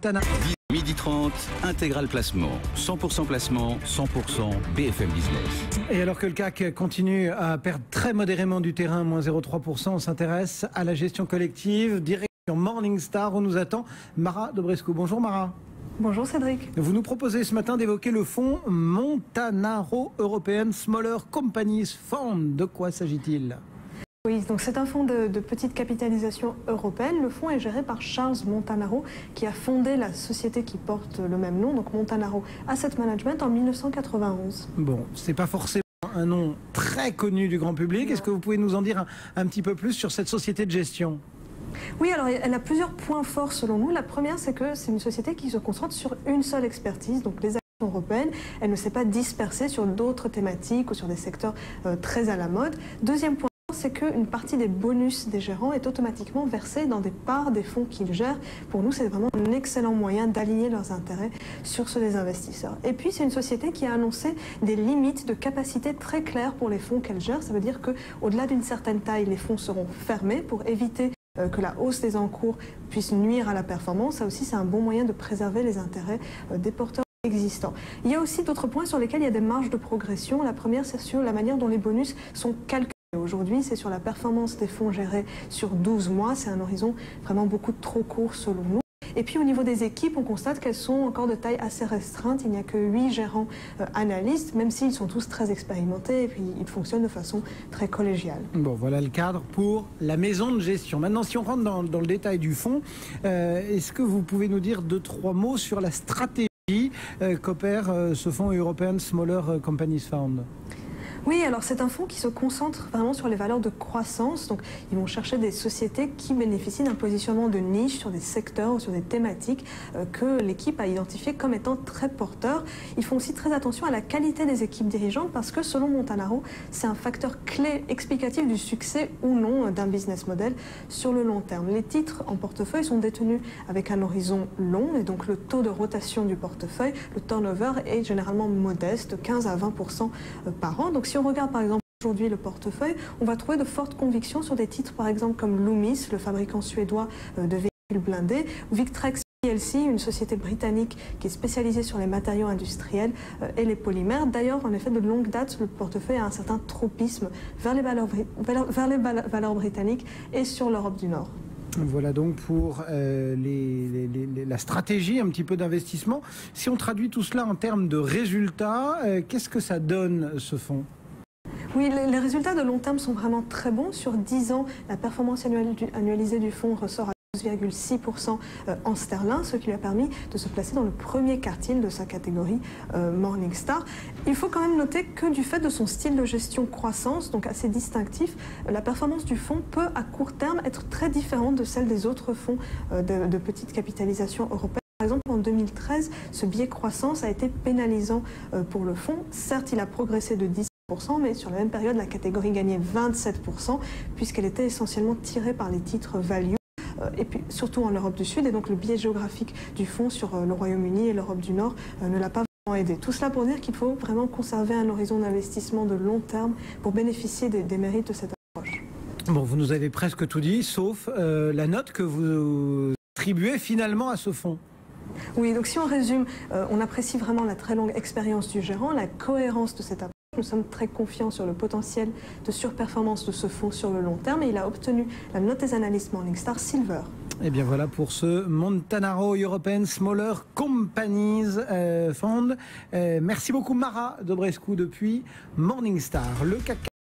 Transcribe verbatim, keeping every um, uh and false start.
Montanaro. midi trente, intégral placement. cent pour cent placement, cent pour cent B F M Business. Et alors que le C A C continue à perdre très modérément du terrain, moins zéro virgule trois pour cent, on s'intéresse à la gestion collective. Direction Morningstar, où nous attend Mara Dobrescu. Bonjour Mara. Bonjour Cédric. Vous nous proposez ce matin d'évoquer le fonds Montanaro European Smaller Companies Fund. De quoi s'agit-il ? Oui, donc c'est un fonds de, de petite capitalisation européenne. Le fonds est géré par Charles Montanaro, qui a fondé la société qui porte le même nom, donc Montanaro Asset Management, en mille neuf cent quatre-vingt-onze. Bon, c'est pas forcément un nom très connu du grand public. Est-ce que vous pouvez nous en dire un, un petit peu plus sur cette société de gestion ? Oui, alors elle a plusieurs points forts selon nous. La première, c'est que c'est une société qui se concentre sur une seule expertise, donc les actions européennes. Elle ne s'est pas dispersée sur d'autres thématiques ou sur des secteurs euh, très à la mode. Deuxième point, c'est qu'une partie des bonus des gérants est automatiquement versée dans des parts des fonds qu'ils gèrent. Pour nous, c'est vraiment un excellent moyen d'aligner leurs intérêts sur ceux des investisseurs. Et puis, c'est une société qui a annoncé des limites de capacité très claires pour les fonds qu'elle gère. Ça veut dire qu'au-delà d'une certaine taille, les fonds seront fermés pour éviter que la hausse des encours puisse nuire à la performance. Ça aussi, c'est un bon moyen de préserver les intérêts des porteurs existants. Il y a aussi d'autres points sur lesquels il y a des marges de progression. La première, c'est sur la manière dont les bonus sont calculés. Aujourd'hui, c'est sur la performance des fonds gérés sur douze mois. C'est un horizon vraiment beaucoup trop court selon nous. Et puis au niveau des équipes, on constate qu'elles sont encore de taille assez restreinte. Il n'y a que huit gérants euh, analystes, même s'ils sont tous très expérimentés et puis ils fonctionnent de façon très collégiale. Bon, voilà le cadre pour la maison de gestion. Maintenant, si on rentre dans, dans le détail du fonds, euh, est-ce que vous pouvez nous dire deux, trois mots sur la stratégie euh, qu'opère euh, ce fonds European Smaller Companies Fund ? Oui, alors c'est un fonds qui se concentre vraiment sur les valeurs de croissance. Donc, ils vont chercher des sociétés qui bénéficient d'un positionnement de niche sur des secteurs ou sur des thématiques euh, que l'équipe a identifiées comme étant très porteurs. Ils font aussi très attention à la qualité des équipes dirigeantes parce que, selon Montanaro, c'est un facteur clé explicatif du succès ou non d'un business model sur le long terme. Les titres en portefeuille sont détenus avec un horizon long et donc le taux de rotation du portefeuille, le turnover, est généralement modeste, quinze à vingt pour cent par an. Donc, si on regarde par exemple aujourd'hui le portefeuille, on va trouver de fortes convictions sur des titres par exemple comme Loomis, le fabricant suédois de véhicules blindés, ou Victrex P L C, une société britannique qui est spécialisée sur les matériaux industriels et les polymères. D'ailleurs, en effet, de longue date, le portefeuille a un certain tropisme vers les valeurs, vers les valeurs britanniques et sur l'Europe du Nord. Voilà donc pour euh, les, les, les, la stratégie un petit peu d'investissement. Si on traduit tout cela en termes de résultats, euh, qu'est-ce que ça donne ce fonds ? Oui, les, les résultats de long terme sont vraiment très bons. Sur dix ans, la performance annuelle du, annualisée du fonds ressort à douze virgule six pour cent en sterling, ce qui lui a permis de se placer dans le premier quartile de sa catégorie euh, Morningstar. Il faut quand même noter que du fait de son style de gestion croissance, donc assez distinctif, la performance du fonds peut à court terme être très différente de celle des autres fonds euh, de, de petite capitalisation européenne. Par exemple, en deux mille treize, ce biais croissance a été pénalisant euh, pour le fonds. Certes, il a progressé de dix pour cent, mais sur la même période, la catégorie gagnait vingt-sept pour cent, puisqu'elle était essentiellement tirée par les titres value. Et puis surtout en Europe du Sud, et donc le biais géographique du fonds sur le Royaume-Uni et l'Europe du Nord ne l'a pas vraiment aidé. Tout cela pour dire qu'il faut vraiment conserver un horizon d'investissement de long terme pour bénéficier des, des mérites de cette approche. Bon, vous nous avez presque tout dit, sauf euh, la note que vous attribuez finalement à ce fonds. Oui, donc si on résume, euh, on apprécie vraiment la très longue expérience du gérant, la cohérence de cette approche. Nous sommes très confiants sur le potentiel de surperformance de ce fonds sur le long terme et il a obtenu la note des analystes Morningstar Silver. Et bien voilà pour ce Montanaro European Smaller Companies euh, Fund. Euh, merci beaucoup Mara Dobrescu depuis Morningstar. Le C A C